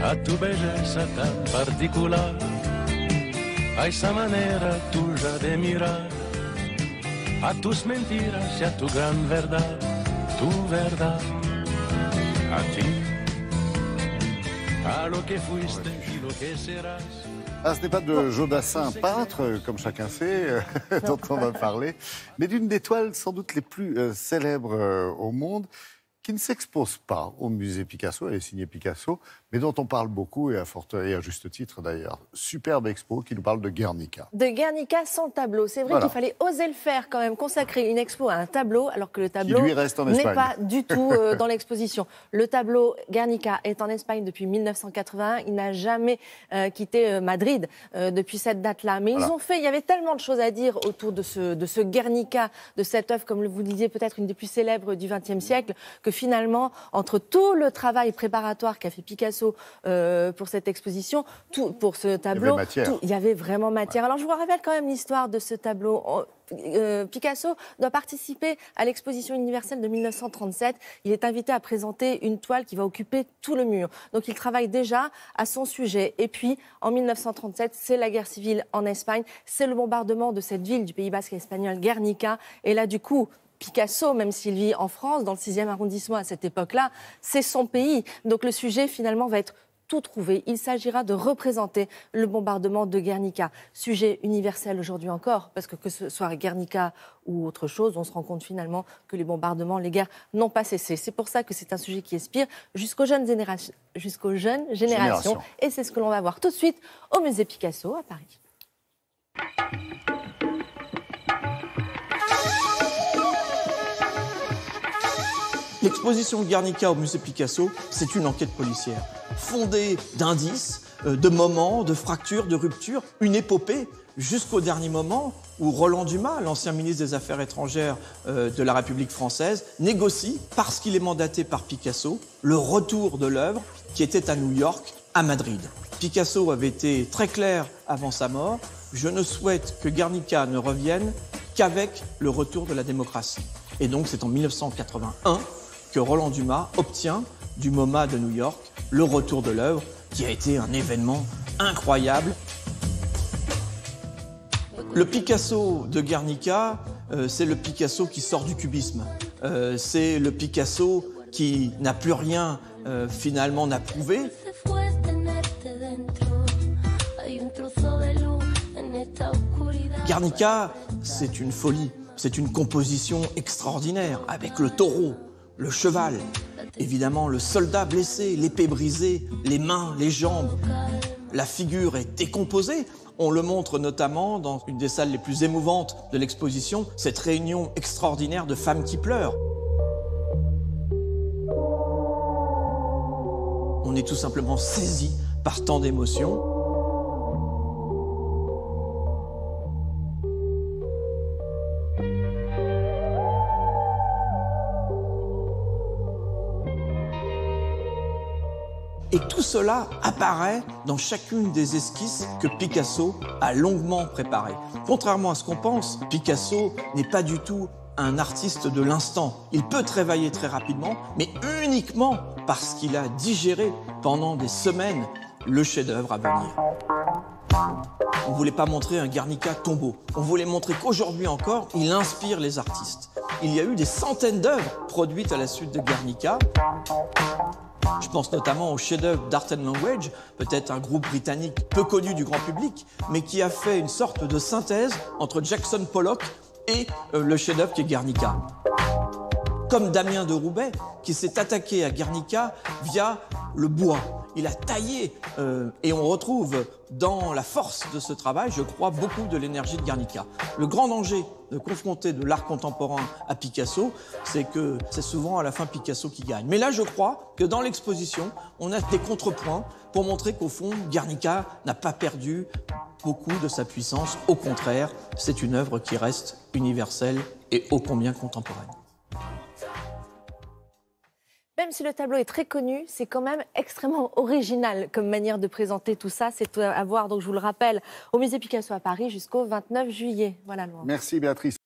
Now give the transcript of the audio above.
a tu belleza tan particular, a esa manera tuya de mirar, a tus mentiras y a tu gran verdad, tu verdad, a ti, a lo que fuiste y lo que serás. Ah, ce n'est pas de Jodassin, peintre, comme chacun sait, dont on va parler, mais d'une des toiles sans doute les plus célèbres au monde, qui ne s'expose pas au musée Picasso, elle est signée Picasso, mais dont on parle beaucoup, et à juste titre d'ailleurs. Superbe expo qui nous parle de Guernica. De Guernica sans tableau. C'est vrai qu'il fallait oser le faire quand même, consacrer une expo à un tableau, alors que le tableau n'est pas du tout dans l'exposition. Le tableau Guernica est en Espagne depuis 1981. Il n'a jamais quitté Madrid depuis cette date-là. Mais il y avait tellement de choses à dire autour de ce Guernica, de cette œuvre, comme vous le disiez, peut-être une des plus célèbres du XXe siècle, que finalement, entre tout le travail préparatoire qu'a fait Picasso pour cette exposition, pour ce tableau, il y avait vraiment matière. Alors je vous rappelle quand même l'histoire de ce tableau. Picasso doit participer à l'exposition universelle de 1937. Il est invité à présenter une toile qui va occuper tout le mur. Donc il travaille déjà à son sujet. Et puis en 1937, c'est la guerre civile en Espagne. C'est le bombardement de cette ville du Pays Basque espagnol, Guernica. Et là du coup, Picasso, même s'il vit en France, dans le 6e arrondissement à cette époque-là, c'est son pays. Donc le sujet, finalement, va être tout trouvé. Il s'agira de représenter le bombardement de Guernica. Sujet universel aujourd'hui encore, parce que ce soit Guernica ou autre chose, on se rend compte finalement que les bombardements, les guerres n'ont pas cessé. C'est pour ça que c'est un sujet qui inspire jusqu'aux jeunes générations. Et c'est ce que l'on va voir tout de suite au musée Picasso à Paris. L'exposition Guernica au musée Picasso, c'est une enquête policière, fondée d'indices, de moments, de fractures, de ruptures, une épopée jusqu'au dernier moment où Roland Dumas, l'ancien ministre des Affaires étrangères de la République française, négocie, parce qu'il est mandaté par Picasso, le retour de l'œuvre qui était à New York, à Madrid. Picasso avait été très clair avant sa mort, je ne souhaite que Guernica ne revienne qu'avec le retour de la démocratie. Et donc c'est en 1981 que Roland Dumas obtient du MoMA de New York le retour de l'œuvre, qui a été un événement incroyable. Le Picasso de Guernica, c'est le Picasso qui sort du cubisme. C'est le Picasso qui n'a plus rien finalement n'a prouvé. Guernica, c'est une folie, c'est une composition extraordinaire avec le taureau, le cheval, évidemment le soldat blessé, l'épée brisée, les mains, les jambes. La figure est décomposée. On le montre notamment dans une des salles les plus émouvantes de l'exposition, cette réunion extraordinaire de femmes qui pleurent. On est tout simplement saisi par tant d'émotions. Et tout cela apparaît dans chacune des esquisses que Picasso a longuement préparées. Contrairement à ce qu'on pense, Picasso n'est pas du tout un artiste de l'instant. Il peut travailler très rapidement, mais uniquement parce qu'il a digéré pendant des semaines le chef-d'œuvre à venir. On ne voulait pas montrer un Guernica tombeau. On voulait montrer qu'aujourd'hui encore, il inspire les artistes. Il y a eu des centaines d'œuvres produites à la suite de Guernica. Je pense notamment au chef-d'œuvre d'Art and Language, peut-être un groupe britannique peu connu du grand public, mais qui a fait une sorte de synthèse entre Jackson Pollock et le chef-d'œuvre qui est Guernica. Comme Damien de Roubaix, qui s'est attaqué à Guernica via le bois. Il a taillé, et on retrouve dans la force de ce travail, je crois, beaucoup de l'énergie de Guernica. Le grand danger de confronter de l'art contemporain à Picasso, c'est que c'est souvent à la fin Picasso qui gagne. Mais là, je crois que dans l'exposition, on a des contrepoints pour montrer qu'au fond, Guernica n'a pas perdu beaucoup de sa puissance. Au contraire, c'est une œuvre qui reste universelle et ô combien contemporaine. Même si le tableau est très connu, c'est quand même extrêmement original comme manière de présenter tout ça. C'est à voir, donc je vous le rappelle, au musée Picasso à Paris jusqu'au 29 juillet. Voilà, Laurent. Merci Béatrice.